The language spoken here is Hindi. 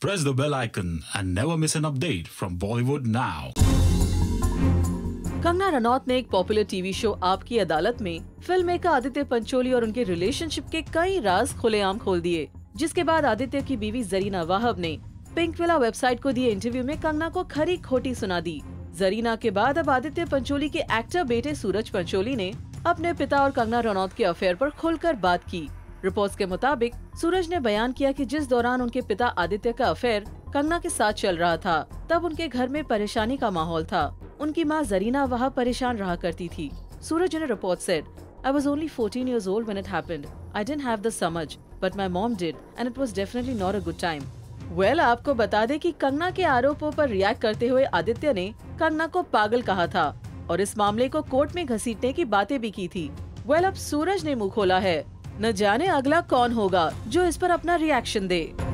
Press the bell icon and never miss an update from Bollywood now. Kangana Ranaut ने एक पॉपुलर टीवी शो आपकी अदालत में फिल्म मेकर आदित्य पंचोली और उनके रिलेशनशिप के कई राज खुलेआम खोल दिए, जिसके बाद आदित्य की बीवी जरीना वाहब ने पिंक विला वेबसाइट को दिए इंटरव्यू में कंगना को खरी खोटी सुना दी। जरीना के बाद अब आदित्य पंचोली के एक्टर बेटे सूरज पंचोली ने अपने पिता और कंगना रनौत के अफेयर पर खुलकर बात की। रिपोर्ट्स के मुताबिक सूरज ने बयान किया कि जिस दौरान उनके पिता आदित्य का अफेयर कंगना के साथ चल रहा था, तब उनके घर में परेशानी का माहौल था। उनकी मां जरीना वहां परेशान रहा करती थी। सूरज ने report said, I was only 14 years old when it happened. I didn't have the समझ, but my mom did, and it was definitely not a good time. Well, आपको बता दें कि कंगना के आरोपों पर रिएक्ट करते हुए आदित्य ने कंगना को पागल कहा था और इस मामले को कोर्ट में घसीटने की बातें भी की थी। Well, अब सूरज ने मुंह खोला है। न जाने अगला कौन होगा जो इस पर अपना रिएक्शन दे।